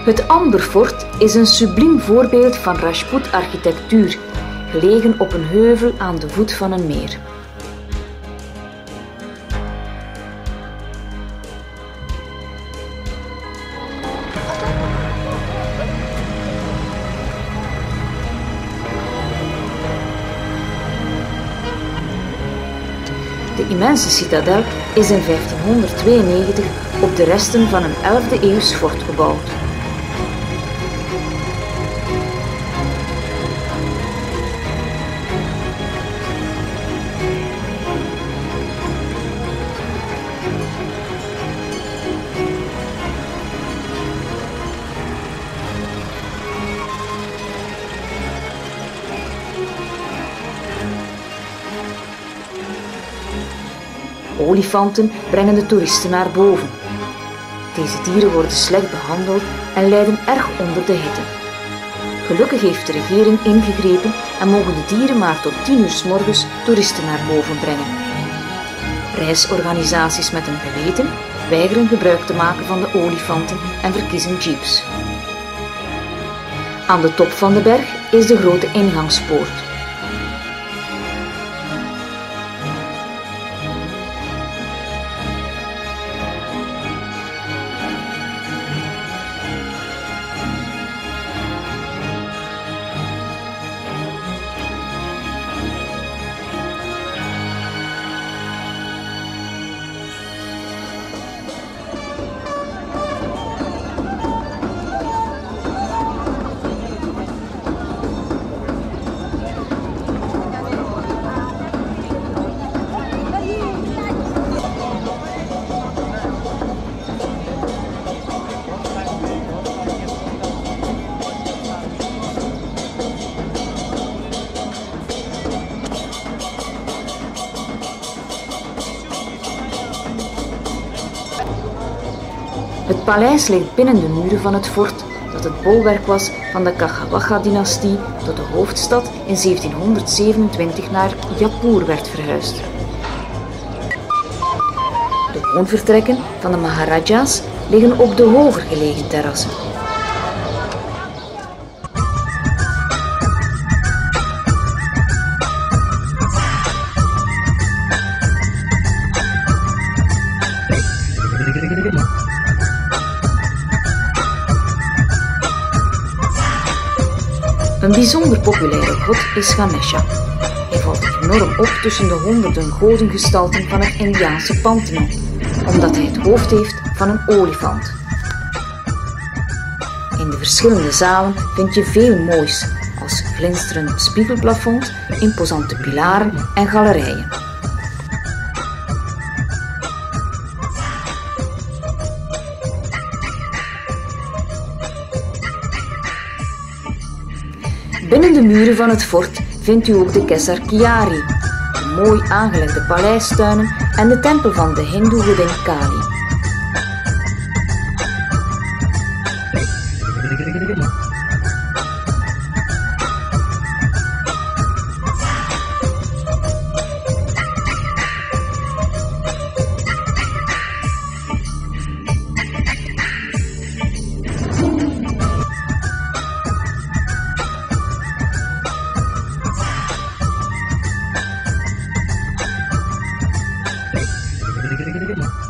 Het Amberfort is een subliem voorbeeld van Rajput-architectuur, gelegen op een heuvel aan de voet van een meer. De immense citadel is in 1592 op de resten van een 11e-eeuws fort gebouwd. Olifanten brengen de toeristen naar boven. Deze dieren worden slecht behandeld en lijden erg onder de hitte. Gelukkig heeft de regering ingegrepen en mogen de dieren maar tot 10 uur 's morgens toeristen naar boven brengen. Reisorganisaties met een geweten weigeren gebruik te maken van de olifanten en verkiezen jeeps. Aan de top van de berg is de grote ingangspoort. Het paleis ligt binnen de muren van het fort dat het bolwerk was van de Kaghawaga-dynastie tot de hoofdstad in 1727 naar Jaipur werd verhuisd. De woonvertrekken van de Maharaja's liggen op de hoger gelegen terrassen. Een bijzonder populaire god is Ganesha. Hij valt enorm op tussen de honderden godengestalten van het Indiaanse pantheon, omdat hij het hoofd heeft van een olifant. In de verschillende zalen vind je veel moois, als glinsterend spiegelplafond, imposante pilaren en galerijen. Binnen de muren van het fort vindt u ook de Kesar Kiari, de mooi aangelegde paleistuinen en de tempel van de hindoe-godin Kali. Gede gede gede.